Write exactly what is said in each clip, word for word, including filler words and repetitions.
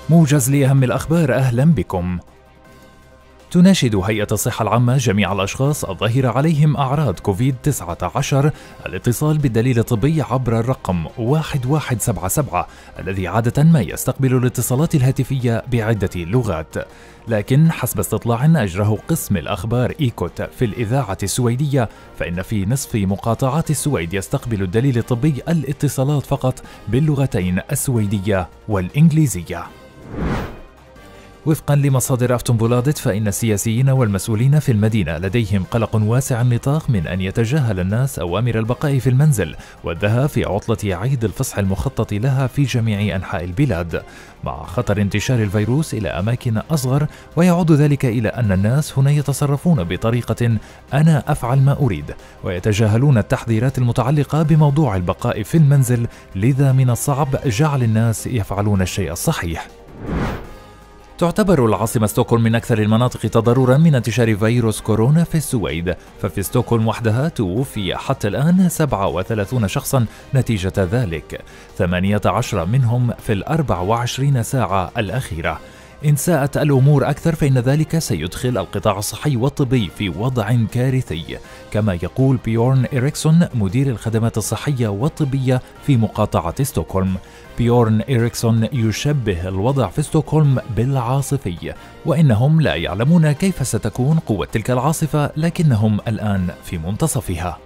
موجز لأهم الأخبار، أهلا بكم. تناشد هيئة الصحة العامة جميع الأشخاص الظاهرة عليهم أعراض كوفيد تسعة عشر الاتصال بالدليل الطبي عبر الرقم واحد واحد سبعة سبعة الذي عادة ما يستقبل الاتصالات الهاتفية بعدة لغات، لكن حسب استطلاع أجراه قسم الأخبار إيكوت في الإذاعة السويدية فإن في نصف مقاطعات السويد يستقبل الدليل الطبي الاتصالات فقط باللغتين السويدية والإنجليزية. وفقا لمصادر أفتنبولادت فإن السياسيين والمسؤولين في المدينة لديهم قلق واسع النطاق من أن يتجاهل الناس أوامر البقاء في المنزل والذهاب في عطلة عيد الفصح المخطط لها في جميع أنحاء البلاد، مع خطر انتشار الفيروس إلى أماكن أصغر، ويعود ذلك إلى أن الناس هنا يتصرفون بطريقة أنا أفعل ما أريد، ويتجاهلون التحذيرات المتعلقة بموضوع البقاء في المنزل، لذا من الصعب جعل الناس يفعلون الشيء الصحيح. تعتبر العاصمة ستوكهولم من أكثر المناطق تضرراً من انتشار فيروس كورونا في السويد، ففي ستوكهولم وحدها توفي حتى الآن سبعة وثلاثين شخصاً نتيجة ذلك، ثمانية عشر منهم في الأربع وعشرين ساعة الأخيرة. إن ساءت الأمور أكثر فإن ذلك سيدخل القطاع الصحي والطبي في وضع كارثي، كما يقول بيورن إريكسون مدير الخدمات الصحية والطبية في مقاطعة ستوكهولم. بيورن إريكسون يشبه الوضع في ستوكهولم بالعاصفي، وإنهم لا يعلمون كيف ستكون قوة تلك العاصفة، لكنهم الآن في منتصفها.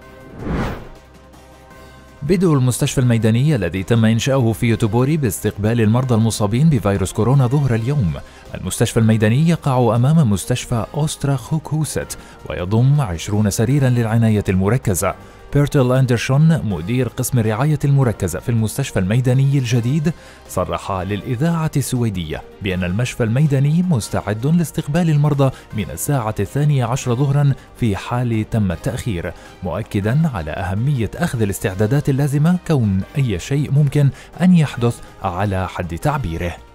بدء المستشفى الميداني الذي تم إنشاؤه في يوتوبوري باستقبال المرضى المصابين بفيروس كورونا ظهر اليوم. المستشفى الميداني يقع أمام مستشفى أوسترا خوكوست ويضم عشرين سريرا للعناية المركزة. بيرتل أندرسون مدير قسم الرعاية المركزة في المستشفى الميداني الجديد صرح للإذاعة السويدية بأن المشفى الميداني مستعد لاستقبال المرضى من الساعة الثانية عشر ظهرا في حال تم التأخير، مؤكدا على أهمية أخذ الاستعدادات اللازمة كون أي شيء ممكن أن يحدث على حد تعبيره.